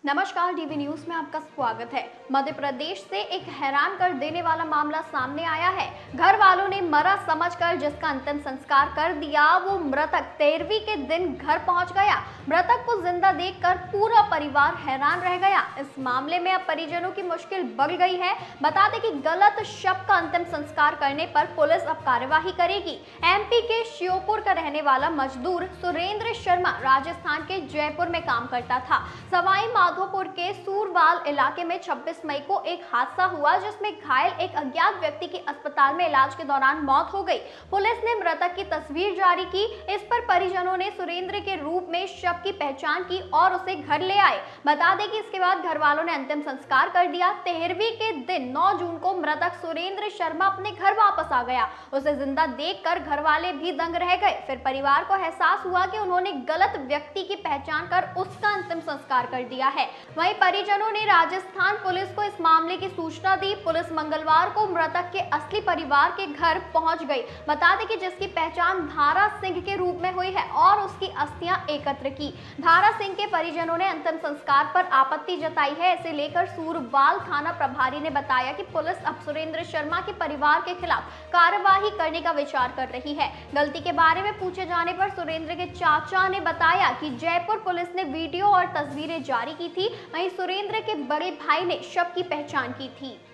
नमस्कार, DV news में आपका स्वागत है। मध्य प्रदेश से एक हैरान कर देने वाला मामला सामने आया है। घर वालों ने मरा समझकर जिसका अंतिम संस्कार कर दिया, वो मृतक 13वीं के दिन घर पहुंच गया। मृतक को जिंदा देखकर पूरा परिवार हैरान रह गया। इस मामले में अब परिजनों की मुश्किल बढ़ गई है। बता दें कि गलत शव का अंतिम संस्कार करने पर पुलिस अब कार्यवाही करेगी। एमपी के श्योपुर का रहने वाला मजदूर सुरेंद्र शर्मा राजस्थान के जयपुर में काम करता था। सवाई माधोपुर के सूरवाल इलाके में 26 मई को एक हादसा हुआ, जिसमें घायल एक अज्ञात व्यक्ति की अस्पताल में इलाज के दौरान मौत हो गई। पुलिस ने मृतक की तस्वीर जारी की। इस पर परिजनों ने सुरेंद्र के रूप में शव की पहचान की और उसे घर ले आए। बता दें कि इसके बाद घर वालों ने अंतिम संस्कार कर दिया। 13वीं के दिन 9 जून को मृतक सुरेंद्र शर्मा अपने घर वापस आ गया। उसे जिंदा देखकर घर वाले भी दंग रह गए। फिर परिवार को एहसास हुआ कि उन्होंने गलत व्यक्ति की पहचान कर उसका अंतिम संस्कार कर दिया है। वहीं परिजनों ने राजस्थान पुलिस को इस मामले की सूचना दी। पुलिस मंगलवार को मृतक के असली परिवार के घर पहुंच गई। बता दें कि जिसकी पहचान धारा सिंह के रूप में हुई है और उसकी अस्थियां एकत्र की। धारा सिंह के परिजनों ने अंतिम संस्कार पर आपत्ति जताई है। इसे लेकर सूरवाल थाना प्रभारी ने बताया कि पुलिस अब सुरेंद्र शर्मा के परिवार के खिलाफ कार्यवाही करने का विचार कर रही है। गलती के बारे में पूछे जाने पर सुरेंद्र के चाचा ने बताया कि जयपुर पुलिस ने वीडियो और तस्वीरें जारी की थी। वहीं सुरेंद्र के बड़े भाई ने शव की पहचान की थी।